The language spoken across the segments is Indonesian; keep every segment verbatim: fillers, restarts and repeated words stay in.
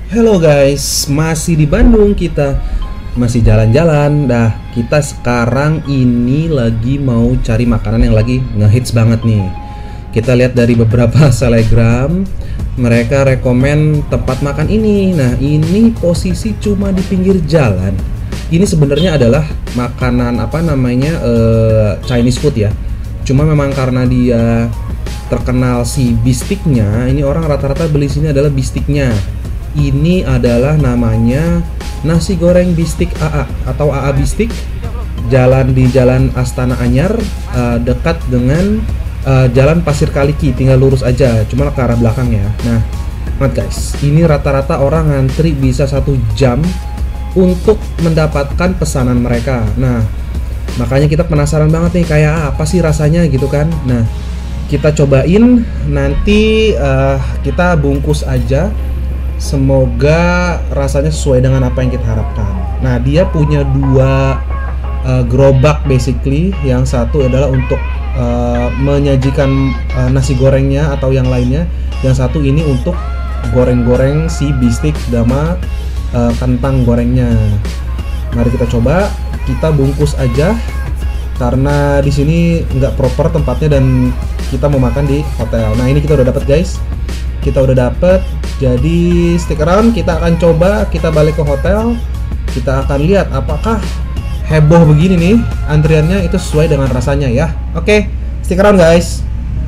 Halo guys, masih di Bandung, kita masih jalan-jalan. Dah, kita sekarang ini lagi mau cari makanan yang lagi ngehits banget nih. Kita lihat dari beberapa selegram, mereka rekomen tempat makan ini. Nah, ini posisi cuma di pinggir jalan. Ini sebenarnya adalah makanan apa namanya uh, Chinese food ya. Cuma memang karena dia terkenal si bistiknya, ini orang rata-rata beli sini adalah bistiknya. Ini adalah namanya nasi goreng bistik A A atau A A bistik. Jalan di Jalan Astana Anyar, uh, dekat dengan uh, Jalan Pasir Kaliki. Tinggal lurus aja, cuma ke arah belakang ya. Nah, lihat guys, ini rata-rata orang ngantri bisa satu jam untuk mendapatkan pesanan mereka. Nah, makanya kita penasaran banget nih, kayak apa sih rasanya gitu kan. Nah, kita cobain, nanti uh, kita bungkus aja. Semoga rasanya sesuai dengan apa yang kita harapkan. Nah, dia punya dua uh, gerobak basically. Yang satu adalah untuk uh, menyajikan uh, nasi gorengnya atau yang lainnya. Yang satu ini untuk goreng-goreng si bistik sama uh, kentang gorengnya. Mari kita coba. Kita bungkus aja karena di sini nggak proper tempatnya dan kita mau makan di hotel. Nah, ini kita udah dapet guys. Kita udah dapet. Jadi stick around, kita akan coba, kita balik ke hotel, kita akan lihat apakah heboh begini nih antriannya itu sesuai dengan rasanya ya. Oke, stick around guys.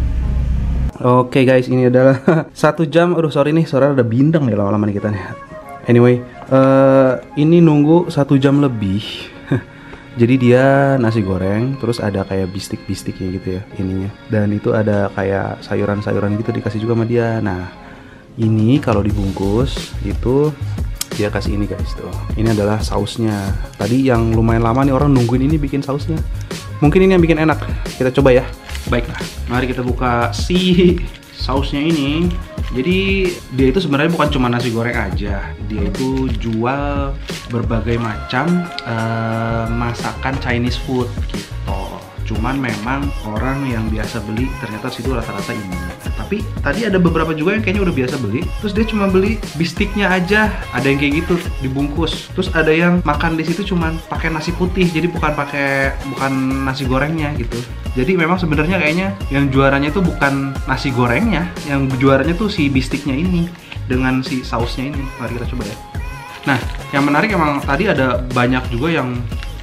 Oke guys, ini adalah satu jam. Aduh sorry nih, suara ada bindeng nih lama-lama nih kita nih. Anyway, uh, ini nunggu satu jam lebih. Jadi dia nasi goreng, terus ada kayak bistik-bistiknya gitu ya ininya. Dan itu ada kayak sayuran-sayuran gitu dikasih juga sama dia. Nah, ini kalau dibungkus itu dia kasih ini guys tuh. Ini adalah sausnya. Tadi yang lumayan lama nih orang nungguin ini bikin sausnya. Mungkin ini yang bikin enak. Kita coba ya. Baiklah, mari kita buka si sausnya ini. Jadi dia itu sebenarnya bukan cuma nasi goreng aja. Dia itu jual berbagai macam uh, masakan Chinese food gitu. Cuman memang orang yang biasa beli ternyata situ rata-rata ini. Tapi tadi ada beberapa juga yang kayaknya udah biasa beli. Terus dia cuma beli bistiknya aja. Ada yang kayak gitu dibungkus. Terus ada yang makan di situ cuman pakai nasi putih. Jadi bukan pakai bukan nasi gorengnya gitu. Jadi memang sebenarnya kayaknya yang juaranya itu bukan nasi gorengnya. Yang juaranya tuh si bistiknya ini dengan si sausnya ini. Mari kita coba ya. Nah, yang menarik emang tadi ada banyak juga yang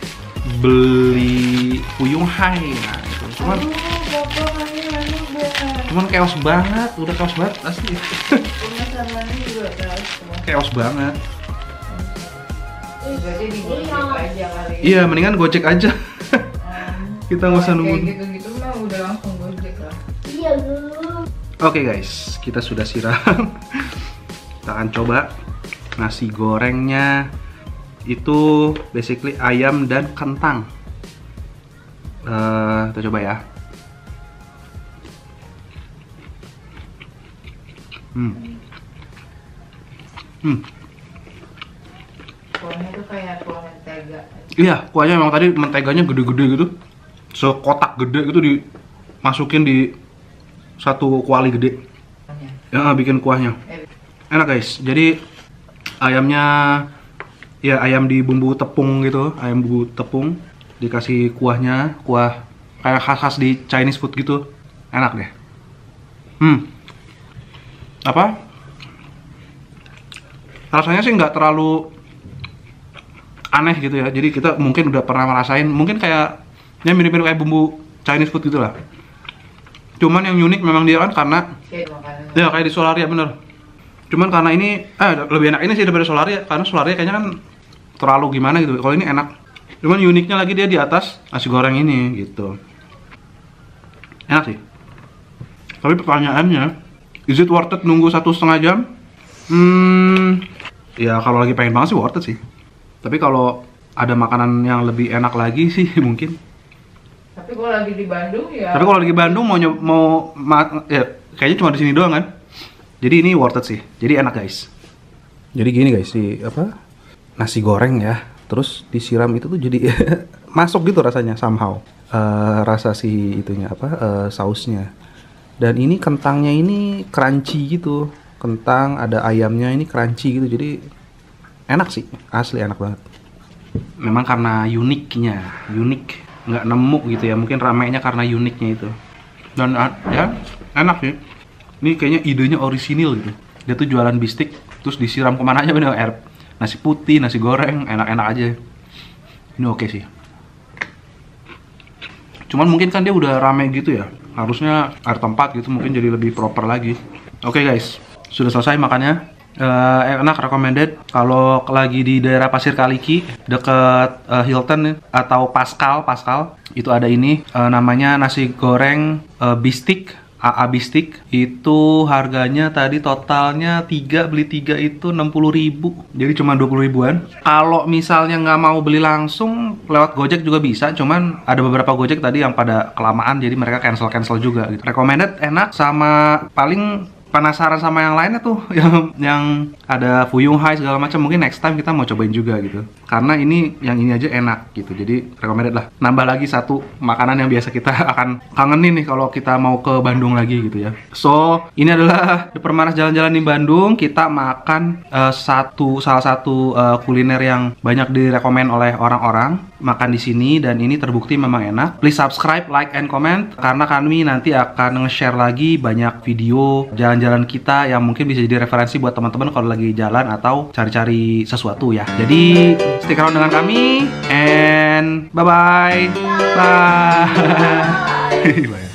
beli Fuyung Hai. Nah, itu cuman cuman chaos banget, udah chaos banget asli. Chaos banget. Iya, mendingan Gojek aja. Kita nggak usah nunggu. Gitu-gitu mah udah langsung Gojek lah. Iya, Oke guys, kita sudah siram. Kita akan coba nasi gorengnya. Itu basically ayam dan kentang. Uh, kita coba ya. Hmm. Hmm. Kuahnya tuh kayak kuah mentega. Iya, kuahnya memang tadi menteganya gede-gede gitu. Sekotak gede gitu dimasukin di satu kuali gede. Ya, bikin kuahnya. Enak guys. Jadi ayamnya ya ayam di bumbu tepung gitu, ayam bumbu tepung dikasih kuahnya, kuah kayak khas-khas di Chinese food gitu, enak deh. Hmm, apa? Rasanya sih nggak terlalu aneh gitu ya. Jadi kita mungkin udah pernah ngerasain, mungkin kayaknya mirip-mirip kayak bumbu Chinese food gitu lah. Cuman yang unik memang dia kan karena ya kayak di Solaria bener. Cuman karena ini eh lebih enak ini sih daripada Solaria, karena Solaria kayaknya kan terlalu gimana gitu. Kalau ini enak. Cuman uniknya lagi dia di atas nasi goreng ini gitu. Enak sih. Tapi pertanyaannya, is it worth it nunggu satu setengah jam? Hmm, ya kalau lagi pengen banget sih worth it sih. Tapi kalau ada makanan yang lebih enak lagi sih mungkin. Tapi kalau lagi di Bandung ya. Tapi kalau lagi Bandung mau mau ma ya kayaknya cuma di sini doang kan. Jadi ini worth it sih. Jadi enak guys. Jadi gini guys, si apa? Nasi goreng ya, terus disiram itu tuh jadi masuk gitu rasanya somehow. Uh, rasa si itunya apa? Uh, sausnya. Dan ini kentangnya ini crunchy gitu. kentang, ada ayamnya, ini crunchy gitu, jadi enak sih, asli enak banget. Memang karena uniknya, unik, nggak nemu gitu ya, mungkin ramainya karena uniknya itu. Dan ya enak sih. Ini kayaknya idenya orisinil gitu. Dia tuh jualan bistik, terus disiram kemana aja bener air nasi putih, nasi goreng, enak-enak aja. Ini oke sih. Cuman mungkin kan dia udah rame gitu ya, harusnya air tempat gitu mungkin jadi lebih proper lagi. Oke guys, sudah selesai makannya. Uh, enak, recommended. Kalau lagi di daerah Pasir Kaliki deket uh, Hilton atau Pascal, Pascal itu ada ini uh, namanya nasi goreng uh, bistik, A A bistik. Itu harganya tadi totalnya tiga, beli tiga itu enam puluh ribu, jadi cuma dua puluh ribuan. Kalau misalnya nggak mau beli langsung lewat Gojek juga bisa, cuman ada beberapa Gojek tadi yang pada kelamaan jadi mereka cancel cancel juga gitu. Recommended, enak. Sama paling penasaran sama yang lainnya tuh yang yang ada Fuyung Hai segala macam, mungkin next time kita mau cobain juga gitu, karena ini yang ini aja enak gitu, jadi recommended lah. Nambah lagi satu makanan yang biasa kita akan kangenin nih kalau kita mau ke Bandung lagi gitu ya. So ini adalah The Permanas jalan-jalan di Bandung. Kita makan uh, satu salah satu uh, kuliner yang banyak direkomend oleh orang-orang makan di sini, dan ini terbukti memang enak. Please subscribe, like, and comment, karena kami nanti akan nge-share lagi banyak video jalan-jalan kita yang mungkin bisa jadi referensi buat teman-teman kalau lagi jalan atau cari-cari sesuatu ya. Jadi stick around dengan kami, and bye-bye. Bye. Bye.